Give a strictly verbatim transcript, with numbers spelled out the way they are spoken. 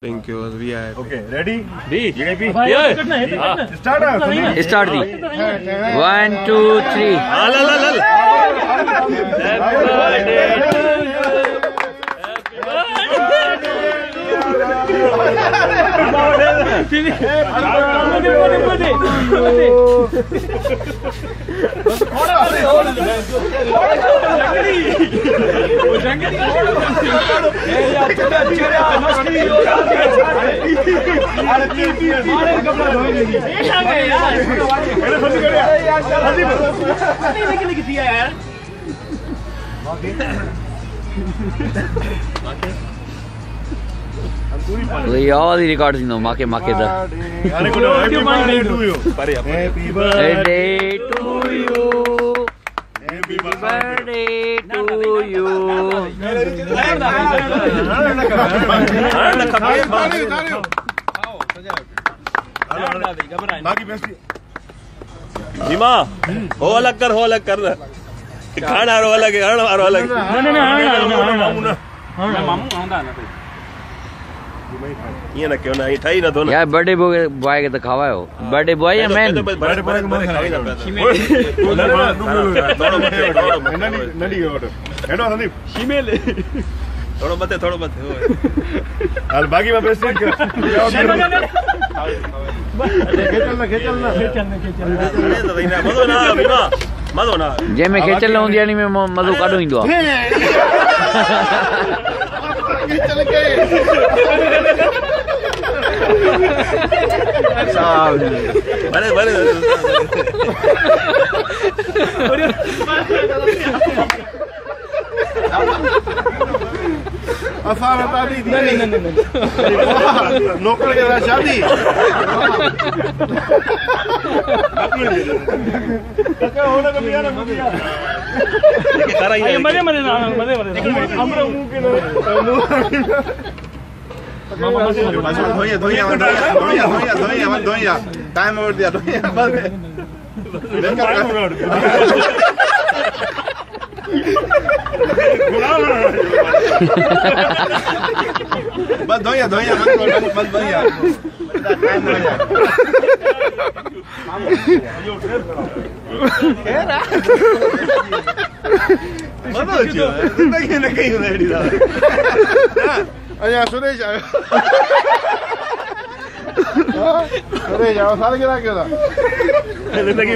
Thank you. We are okay. Ready? D. Yeah. Start. Start the. One, two, three. Al al al al. Happy birthday to you. We all the records you know make make the Happy birthday to you. Happy birthday to you. Happy Birthday to you. नीमा हो अलग कर हो अलग कर खाना रो अलग हरण वारो अलग ना ना ना मामू आंदा ना ये ना क्यों ना ये ठाई ना दो ना यार बर्थडे बॉय के तो खावा हो बर्थडे बॉय या मैन बर्थडे बॉय को खाई ना नडी ऑर्डर हेडो संदीप फीमेल थोड़ो मते थोड़ो मते हाल बाकी में बेस्ट खेचल ना खेचल ना मधो ना नीमा मधो ना जे में खेचल न हुंदी यानी में मधो काढो इंदो खेचल के भले भले असां बता दी नहीं नहीं नहीं नौकर के साथ शादी क्या होना कभी यार मदिया तारा ये मजे मजे ना मजे मजे हमरा मुंह के मामा मजे धोइया धोइया धोइया धोइया धोइया धोइया टाइम ओवर दिया धोइया बस बस धोइया धोइया बस बस धोइया टाइम हो गया मनो जो जिंदगी में कहीं नहीं था अया सुरेश आयो सुरेश आओ सारे के क्या था जिंदगी